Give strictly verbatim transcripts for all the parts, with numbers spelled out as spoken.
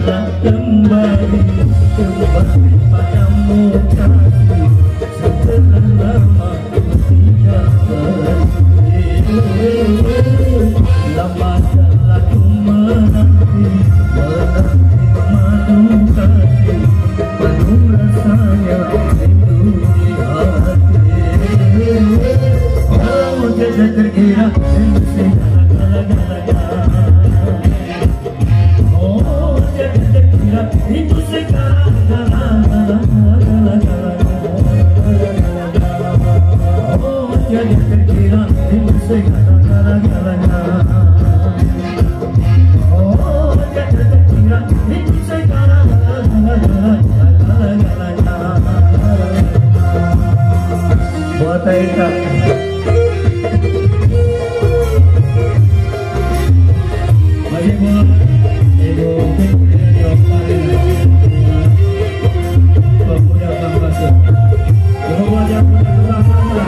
telah kembali kembali padamu kasih setelah lama tidak bertemu. Lama telah ku menanti menanti madu kasih penuh rasanya rindu di hati. Oh tiada terkira emosi gala-gala-gala. Oh tiada terkira itu sekarang gala-gala-gala. Oh tiada terkira itu sekarang gala-gala-gala. Oh tiada terkira itu sekarang gala-gala-gala. Buat Aika masih buat Ibu pemuda bangsa pemuda bangsa.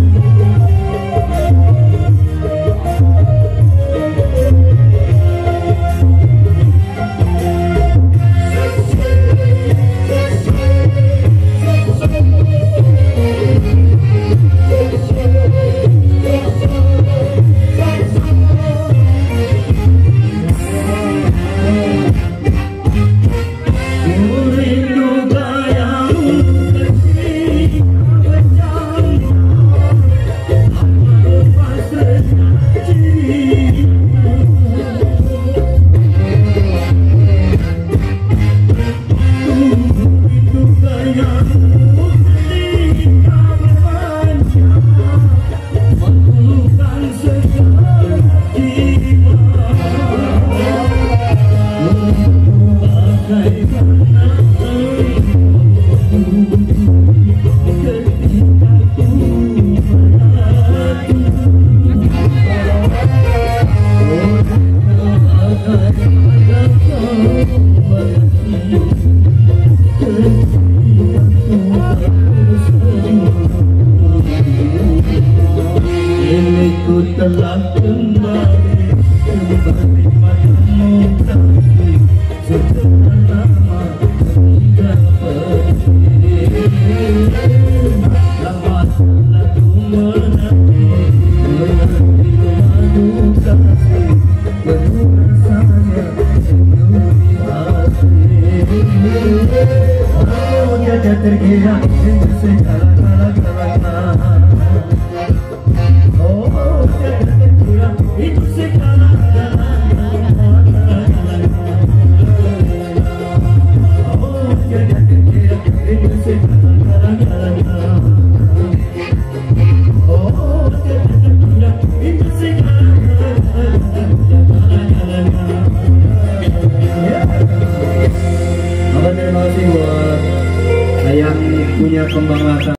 Ku telah kembali kembali padamu kasih setelah lama tidak bertemu. Lama telah ku menanti menanti madu kasih penuh rasanya rindu di hati. Oh tiada terkira dengan segala gala-gala. Itu sekarang oh tiada terkira itu sekarang oh tiada terkira itu sekarang. Terima kasih buat yang punya kembang rasa.